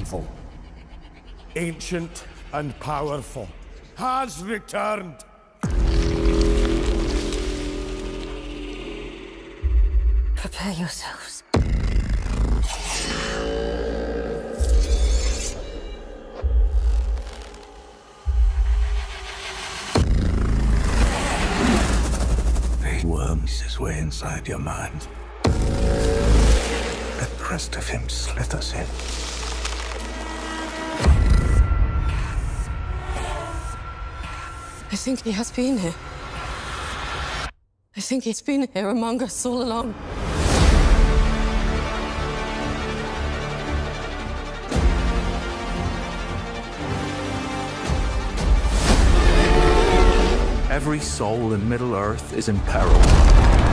evil, ancient and powerful, has returned. Prepare yourselves. He worms his way inside your mind. The crest of him slithers in. I think he has been here. I think he's been here among us all along. Every soul in Middle-earth is in peril.